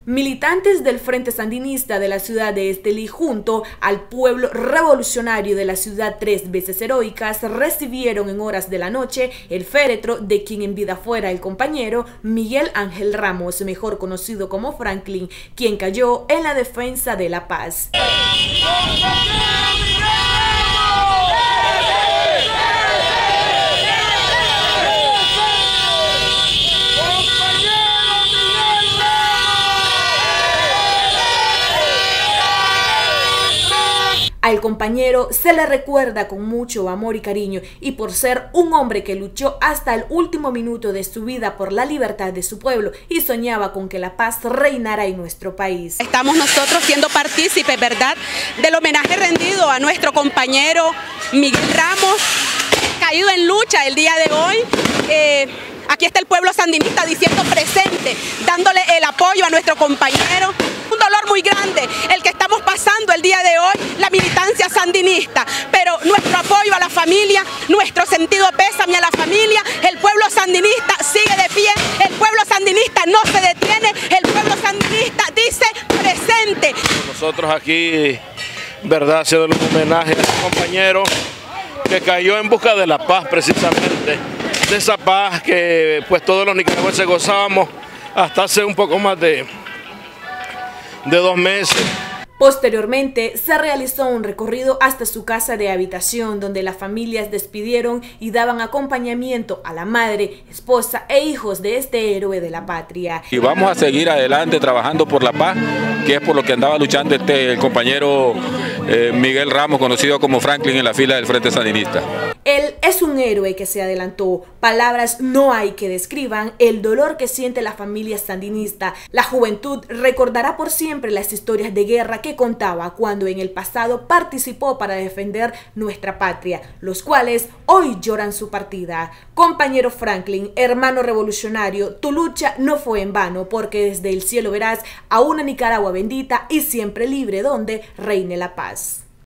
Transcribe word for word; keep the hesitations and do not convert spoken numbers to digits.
Militantes del Frente Sandinista de la ciudad de Estelí junto al pueblo revolucionario de la ciudad Tres Veces Heroicas recibieron en horas de la noche el féretro de quien en vida fuera el compañero Miguel Ángel Ramos, mejor conocido como Franklin, quien cayó en la defensa de la paz. Al compañero se le recuerda con mucho amor y cariño, y por ser un hombre que luchó hasta el último minuto de su vida por la libertad de su pueblo y soñaba con que la paz reinara en nuestro país. Estamos nosotros siendo partícipes, ¿verdad?, del homenaje rendido a nuestro compañero Miguel Ramos, caído en lucha el día de hoy. Eh, aquí está el pueblo sandinista diciendo presente, dándole el apoyo a nuestro compañero. Un dolor muy grande el que estamos pasando el día de hoy, la militancia sandinista, pero nuestro apoyo a la familia, nuestro sentido pésame a la familia. El pueblo sandinista sigue de pie, el pueblo sandinista no se detiene, el pueblo sandinista dice presente. Nosotros aquí, verdad, haciendo un homenaje a un compañero que cayó en busca de la paz, precisamente, de esa paz que pues todos los nicaragüenses gozábamos hasta hace un poco más de de dos meses. Posteriormente se realizó un recorrido hasta su casa de habitación donde las familias despidieron y daban acompañamiento a la madre, esposa e hijos de este héroe de la patria. Y vamos a seguir adelante trabajando por la paz, que es por lo que andaba luchando este el compañero eh, Miguel Ramos, conocido como Franklin en la fila del Frente Sandinista. Él es un héroe que se adelantó. Palabras no hay que describan el dolor que siente la familia sandinista. La juventud recordará por siempre las historias de guerra que contaba cuando en el pasado participó para defender nuestra patria, los cuales hoy lloran su partida. Compañero Franklin, hermano revolucionario, tu lucha no fue en vano, porque desde el cielo verás a una Nicaragua bendita y siempre libre donde reine la paz.